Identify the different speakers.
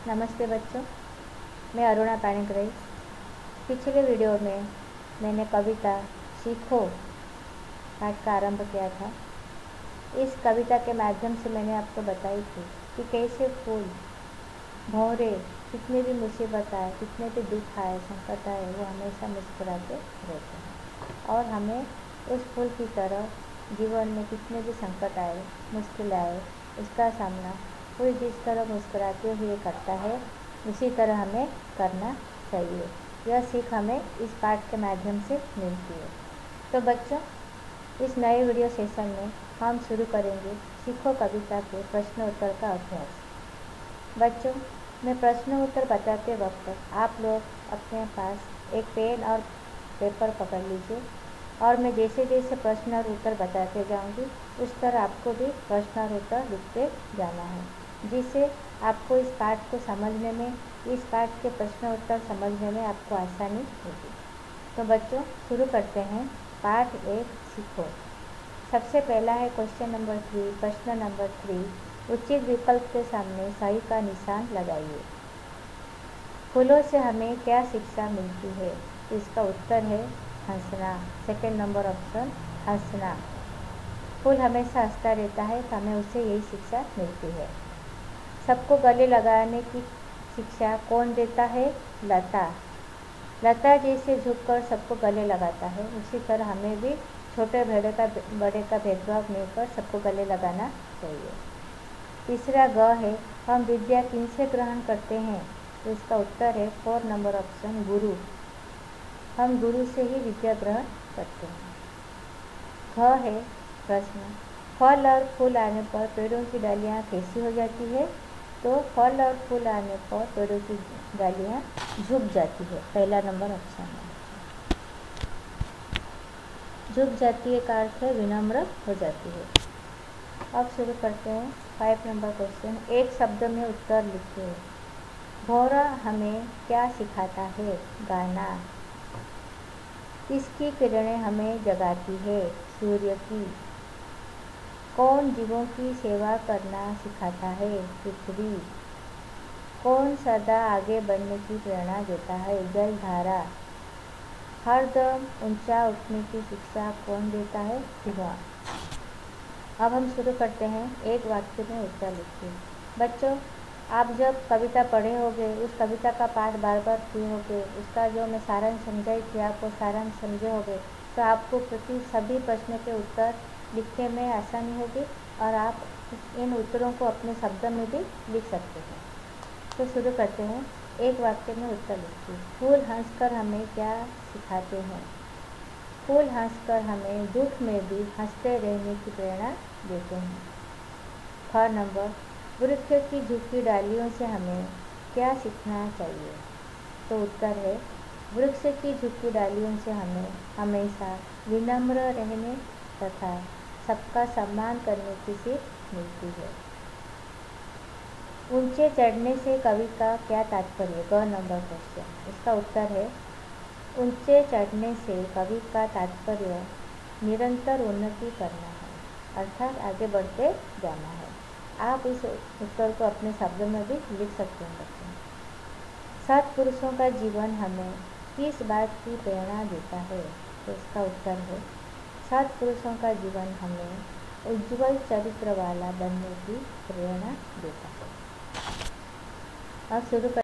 Speaker 1: नमस्ते बच्चों, मैं अरुणा पानिग्राही। पिछले वीडियो में मैंने कविता सीखो पाठ का आरंभ किया था। इस कविता के माध्यम से मैंने आपको बताई थी कि कैसे फूल भौरे कितनी भी मुसीबत आए, कितने भी दुख आए, संकट आए, वो हमेशा मुस्कुराते रहते हैं। और हमें उस फूल की तरह जीवन में कितने भी संकट आए, मुश्किल आए, उसका सामना कोई जिस तरह मुस्कुराते हुए करता है, उसी तरह हमें करना चाहिए। यह सीख हमें इस पाठ के माध्यम से मिलती है। तो बच्चों, इस नए वीडियो सेशन में हम शुरू करेंगे सीखो कविता के प्रश्न उत्तर का अभ्यास। बच्चों, मैं प्रश्न उत्तर बताते वक्त आप लोग अपने पास एक पेन और पेपर पकड़ लीजिए और मैं जैसे जैसे प्रश्न और उत्तर बताते जाऊंगी उस तरह आपको भी प्रश्न और उत्तर लिखते जाना है, जिससे आपको इस पाठ को समझने में, इस पाठ के प्रश्न उत्तर समझने में आपको आसानी होगी। तो बच्चों, शुरू करते हैं। पाठ 1 सीखो। सबसे पहला है क्वेश्चन नंबर 3। प्रश्न नंबर 3, उचित विकल्प के सामने सही का निशान लगाइए। फूलों से हमें क्या शिक्षा मिलती है? तो इसका उत्तर है हंसना। सेकंड नंबर ऑप्शन, हंसना। फूल हमेशा हंसता रहता है तो हमें उससे यही शिक्षा मिलती है। सबको गले लगाने की शिक्षा कौन देता है? लता। लता जैसे झुककर सबको गले लगाता है, उसी तरह हमें भी छोटे बड़े का भेदभाव नहीं कर सबको गले लगाना चाहिए। तीसरा ग है, हम विद्या किनसे ग्रहण करते हैं? तो इसका उत्तर है 4 नंबर ऑप्शन, गुरु। हम गुरु से ही विद्या ग्रहण करते हैं। ख है प्रश्न, फल और फूल आने पर पेड़ों की डालियाँ कैसी हो जाती है? तो फल और फूल आने पर पेड़ों की डालियाँ झुक जाती है। पहला नंबर ऑप्शन है। झुक जाती है का अर्थ है विनम्र हो जाती है। अब शुरू करते हैं 5 नंबर क्वेश्चन। एक शब्द में उत्तर लिखिए। भौरा हमें क्या सिखाता है? गाना। इसकी किरणें हमें जगाती है? सूर्य की। कौन जीवों की सेवा करना सिखाता है? पृथ्वी। कौन सदा आगे बढ़ने की प्रेरणा देता है? जलधारा। हरदम ऊंचा उठने की शिक्षा कौन देता है? धुआं। अब हम शुरू करते हैं। एक वाक्य में उत्तर लिखिए। बच्चों, आप जब कविता पढ़े होंगे, उस कविता का पाठ बार बार किए होंगे, उसका जो मैं सारांश समझाई थी आपको सारांश समझे होंगे, तो आपको सभी प्रश्नों के उत्तर लिखने में आसानी होगी और आप इन उत्तरों को अपने शब्द में भी लिख सकते हैं। तो शुरू करते हैं। एक वाक्य में उत्तर लिखिए। फूल हंसकर हमें क्या सिखाते हैं? फूल हंसकर हमें दुख में भी हंसते रहने की प्रेरणा देते हैं। ख नंबर, वृक्ष की झुकी डालियों से हमें क्या सीखना चाहिए? तो उत्तर है वृक्ष की झुकी डालियों से हमें हमेशा विनम्र रहने तथा सबका सम्मान करने की सीख मिलती है। ऊंचे चढ़ने से कवि का क्या तात्पर्य? ग नंबर क्वेश्चन। इसका उत्तर है ऊंचे चढ़ने से कवि का तात्पर्य निरंतर उन्नति करना है, अर्थात आगे बढ़ते जाना है। आप इस उत्तर को अपने शब्द में भी लिख सकते हैं बच्चों। सत्पुरुषों का जीवन हमें किस बात की प्रेरणा देता है? तो इसका उत्तर है सत्पुरुषों का जीवन हमें उज्जवल चरित्र वाला बनने की प्रेरणा देता है। अब शुरू